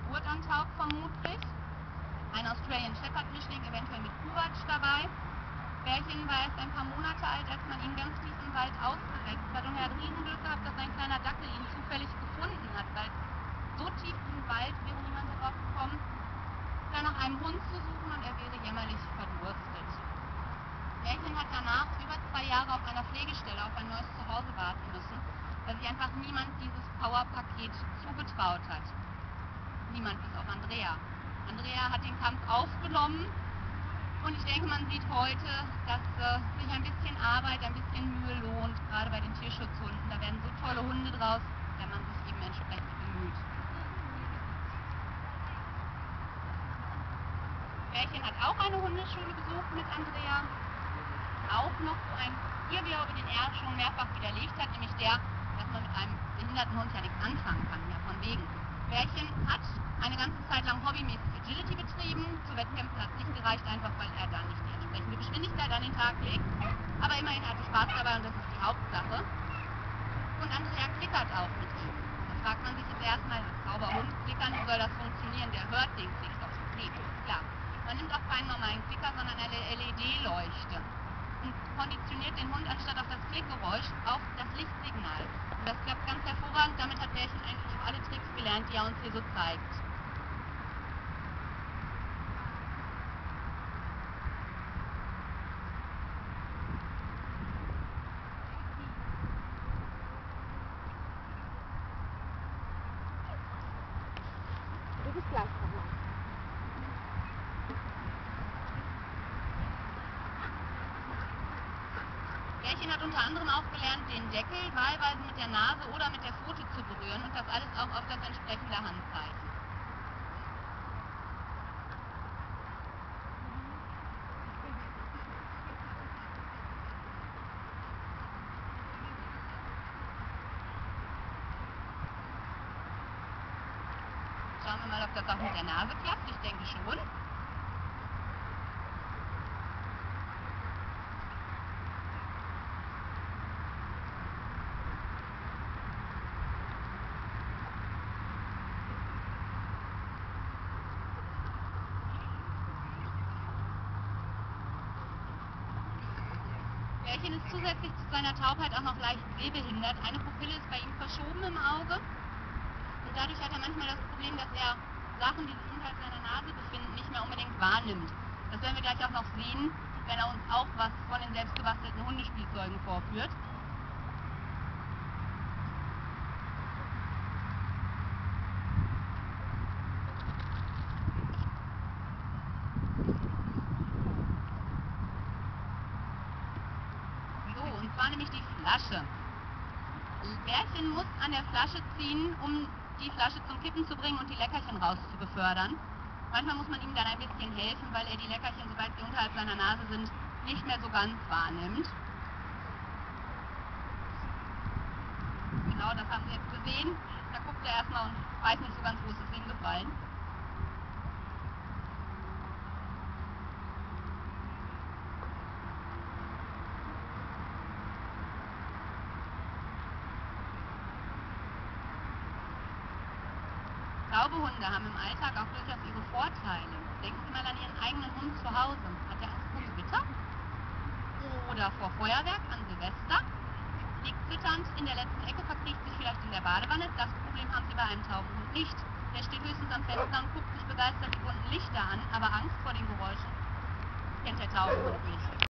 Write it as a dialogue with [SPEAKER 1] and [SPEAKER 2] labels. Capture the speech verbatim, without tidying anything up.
[SPEAKER 1] Geburt antaubt vermutlich. Ein Australian Shepherd Mischling, eventuell mit Kuwatsch dabei. Bärchen war erst ein paar Monate alt, als man ihn ganz tief im Wald ausgesetzt hat, und er hat Riesenglück gehabt, dass ein kleiner Dackel ihn zufällig gefunden hat, weil so tief im Wald wäre niemand darauf gekommen, da nach einem Hund zu suchen, und er wäre jämmerlich verdurstet. Bärchen hat danach über zwei Jahre auf einer Pflegestelle auf ein neues Zuhause warten müssen, weil sich einfach niemand dieses Powerpaket zugetraut hat. Niemand bis auf Andrea. Andrea hat den Kampf aufgenommen, und ich denke, man sieht heute, dass äh, sich ein bisschen Arbeit, ein bisschen Mühe lohnt, gerade bei den Tierschutzhunden. Da werden so tolle Hunde draus, wenn man sich eben entsprechend bemüht. Bärchen hat auch eine Hundeschule besucht mit Andrea. Auch noch so ein Irrglaube, den er schon mehrfach widerlegt hat, nämlich der, dass man mit einem behinderten Hund ja nichts anfangen kann, ja von wegen. Bärchen hat eine ganze Zeit lang hobbymäßig Agility betrieben. Zu Wettkämpfen hat es nicht gereicht, einfach weil er da nicht die entsprechende Geschwindigkeit an den Tag legt. Aber immerhin hatte Spaß dabei, und das ist die Hauptsache. Und Andrea klickert auch mit ihm. Da fragt man sich jetzt erstmal, als Zauberhund klickern, wie soll das funktionieren? Der hört den Klick doch. Nee, klar. Man nimmt auch keinen normalen Klicker, sondern eine L E D-Leuchte. Und konditioniert den Hund anstatt auf das Klickgeräusch auf das Lichtsignal. Und das klappt ganz hervorragend. Damit hat Bärchen eigentlich auch alle Tricks gelernt, die er uns hier so zeigt.
[SPEAKER 2] Bis gleich nochmal.
[SPEAKER 1] Bärchen hat unter anderem auch gelernt, den Deckel wahlweise mit der Nase oder mit der Pfote zu berühren, und das alles auch auf das entsprechende Handzeichen. Schauen wir mal, ob das auch mit der Nase klappt. Ich denke schon. Bärchen ist zusätzlich zu seiner Taubheit auch noch leicht sehbehindert. Eine Pupille ist bei ihm verschoben im Auge. Und dadurch hat er manchmal das Problem, dass er Sachen, die sich unterhalb seiner Nase befinden, nicht mehr unbedingt wahrnimmt. Das werden wir gleich auch noch sehen, wenn er uns auch was von den selbstgebastelten Hundespielzeugen vorführt. So, und zwar nämlich die Flasche. Bärchen muss an der Flasche ziehen, um die Flasche zum Kippen zu bringen und die Leckerchen rauszubefördern. Manchmal muss man ihm dann ein bisschen helfen, weil er die Leckerchen, sobald sie unterhalb seiner Nase sind, nicht mehr so ganz wahrnimmt. Genau, das haben Sie jetzt gesehen. Da guckt er erstmal und weiß nicht so ganz, wo ist es hingefallen. Taube-Hunde haben im Alltag auch durchaus ihre Vorteile. Denken Sie mal an Ihren eigenen Hund zu Hause. Hat er Angst vor Gewitter? Oder vor Feuerwerk an Silvester? Liegt zitternd in der letzten Ecke, verkriecht sich vielleicht in der Badewanne? Das Problem haben Sie bei einem Taubenhund nicht. Der steht höchstens am Fenster und guckt sich begeistert die bunten Lichter an, aber Angst vor den Geräuschen kennt der Taubenhund nicht.